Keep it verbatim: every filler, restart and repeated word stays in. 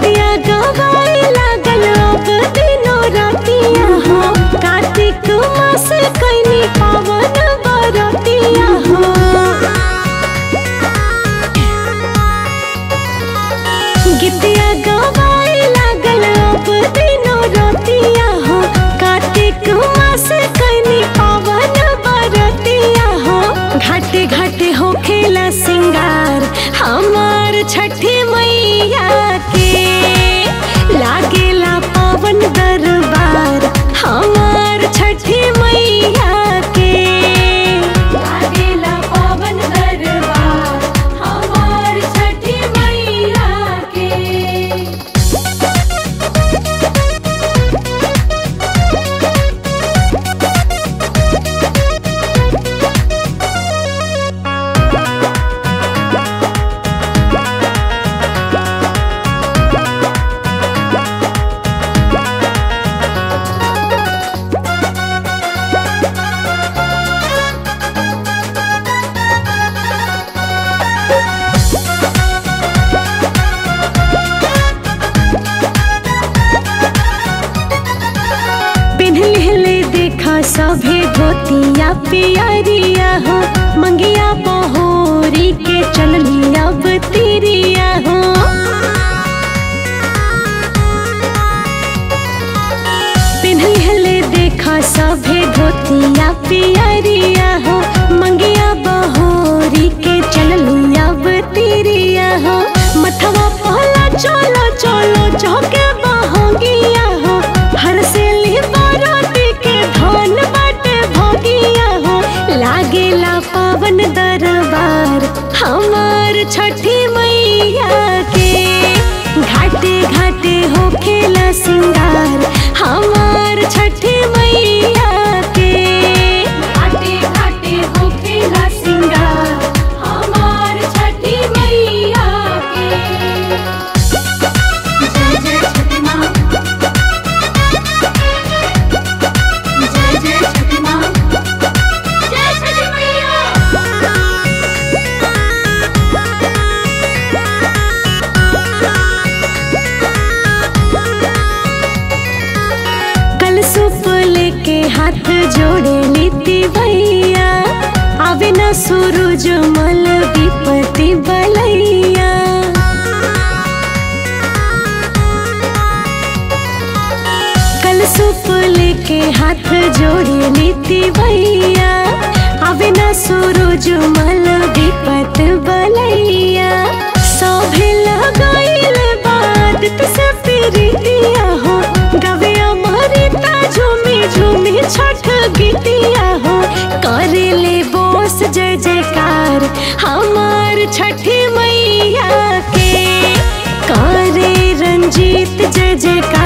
गीतिया गवाए लागल अब दिनों रातिया हो। कार्तिक मास कैनी पावन बरतिया हो। गीतिया गवाए लागल अब दिनों रातिया हो। कार्तिक मास कैनी पावन बरतिया हो। घाटे घाटे हो खेला सिंगार हमार छठी मैया के। लागेला पावन दरबार हमार छठी मैया के। लागेला पावन दरबार हमार छठी मैया के। सभे धोतिया पियरिया हो। मंगिया बहोरी के चलनी अब तिरिया हो। पिन्हले देखा सभे धोतिया पियरिया हो। मंगिया बहोरी के चलनी अब तिरिया हो। मथवा पहला चलो चलो चौके बहोगिया हो। हर से धन बाटे भोगिया हो। लागेला पावन दरबार हमार छठी मैया के। घाटे घाटे हो खेला सिंगार हमार छठी मैया के। घाटे घाटे हो खेला सिंगार हमार छठी मैया के। जय जय छठी माँ। हाथ जोड़े नीति भैया आवे न सूरज मल विपत्ति बलैया। कल सुप लेके हाथ जोड़े नीति भैया आवे न सूरज मल विपत बलैया। सभे लगाइल बात से प्रीतिया हो। गवे अमृता झूमी झूमी छठ गीतिया हो। करे ले बोस जय जयकार हमार छठी मैया के। करे रंजीत जय जयकार।